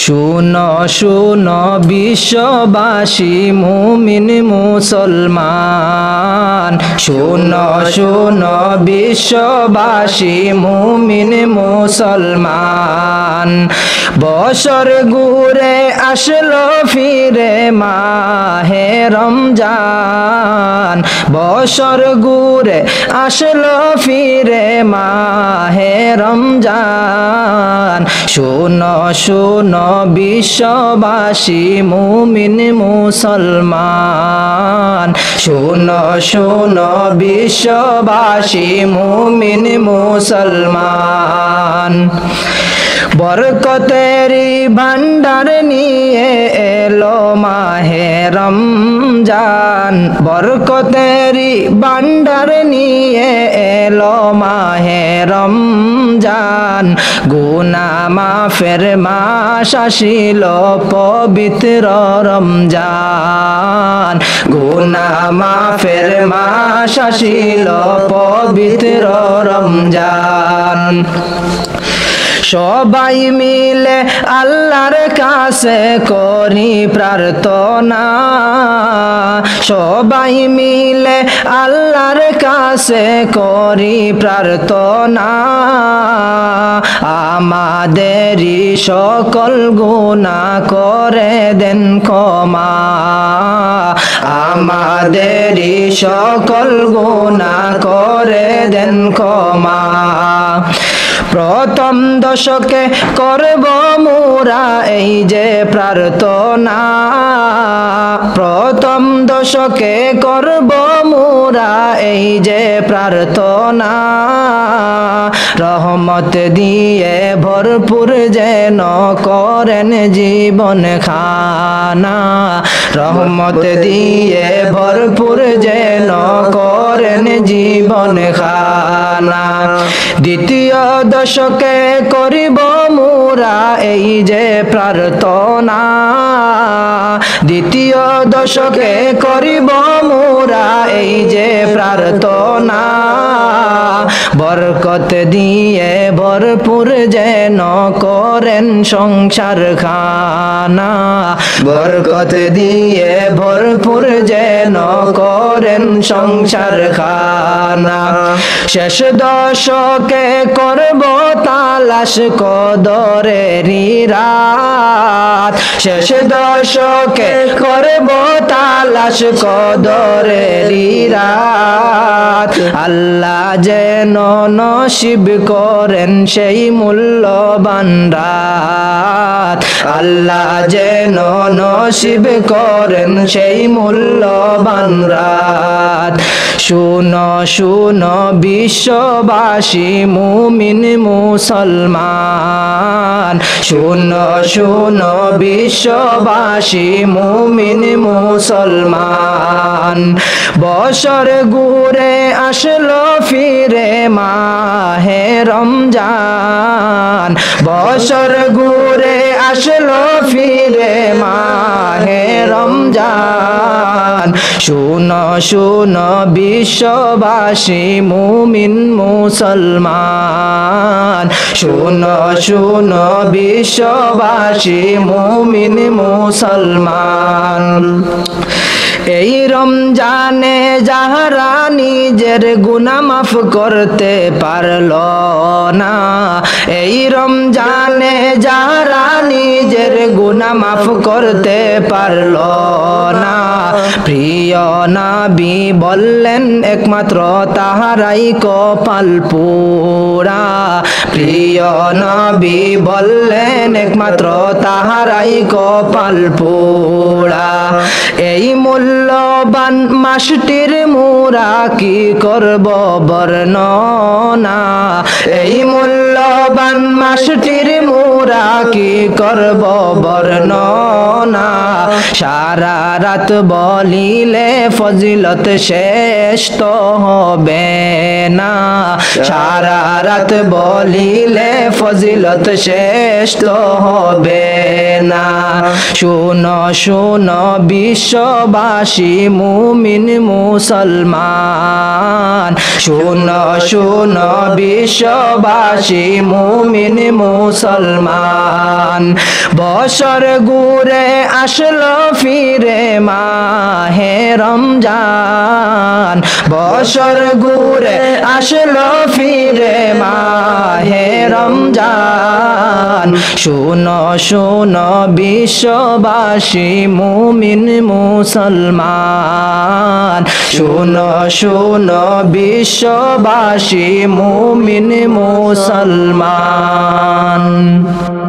শুনো শুনো বিশ্ববাসী মুমিন মুসলমান, শুনো শুনো বিশ্ববাসী মুমিন মুসলমান। বছর ঘুরে আসলো ফিরে মাহে রমজান, বছর ঘুরে আসলো ফিরে মাহে রমজান। শুনো শুনো বিশ্ববাসী মুমিন মুসলমান, শুনো শুনো বিশ্ববাসী মুমিন মুসলমান। বরকতেরি ভান্ডার নিয়ে এলো মাহে রমজান, বরকতেরি ভান্ডার নিয়ে এলো মাহে রমজান। গুনাহ মাফের মাস আসিল পবিত্র রমজান, গুনাহ মাফের মাস আসিল পবিত্র রমজান। সবাই মিলে আল্লাহর কাছে করি প্রার্থনা, সবাই মিলে আল্লাহর কাছে করি প্রার্থনা। আমাদেরই সকল গুনাহ করে দেন ক্ষমা, আমাদেরই সকল গুনাহ করে দেন ক্ষমা। প্রথম দশকে করব মোরা এই যে প্রার্থনা, প্রথম দশকে করব মোরা এই যে প্রার্থনা। রহমত দিয়ে ভরপুর যেন করেন জীবন খানা, রহমত দিয়ে ভরপুর যেন করেন জীবন খানা। দ্বিতীয় দশকে করিব মোরা এই যে প্রার্থনা, দ্বিতীয় দশকে করিব মোরা এই যে প্রার্থনা। বরকত দিয়ে ভরপুর যেন করেন সংসার খানা, বরকত দিয়ে ভরপুর যেন করেন সংসার খানা। শেষ দশকে করব তালাশ কদরেরি রাত, শেষ দশকে করব তালাশ কদরেরি রাত। আল্লাহ যেন নসিব করেন সেই মূল্যবান রাত, আল্লাহ যেন নসিব করেন সেই মূল্যবান রাত। শুনো শুনো বিশ্ববাসী মুমিন মুসলমান, শুনো শুনো বিশ্ববাসী মুমিন মুসলমান। বছর ঘুরে আসলো ফিরে মাহে রমজান, বছর ঘুরে আসলো ফিরে মাহে রমজান। শুনো শুনো বিশ্ববাসী মুমিন মুসলমান, শুনো শুনো বিশ্ববাসী মুমিন মুসলমান। এই রমজানে যাহারা নিজের গুনাহ মাফ করতে পারল না, এই রমজানে যাহারা নিজের গুনাহ মাফ করতে পারল না। প্রিয় নবী বললেন একমাত্র তাহারাই কপাল পোড়া, প্রিয় নবী বললেন একমাত্র তাহারাই কপাল পোড়া। এই মূল্যবান মাসটির মোরা কি করব বর্ণনা, এই মূল্যবান মাসটির মোরা কি করব বর্ণনা। সারা রাত বলিলে ফজিলত শেষ তো হবে না, সারা রাত বলিলে ফজিলত শেষ তো হবে না। শোনো শোনো বিশ্ববাসী মুমিন মুসলমান শোনো শোনো বিশ্ববাসী মুমিন মুসলমান বছর ঘুরে আসলো ফিরে মাহে রমজান বছর ঘুরে আসলো ফিরে মাহে রমজান শোনো শোনো বিশ্ববাসী মুমিন মুসলমান শোনো শোনো বিশ্ববাসী মুমিন মুসলমান।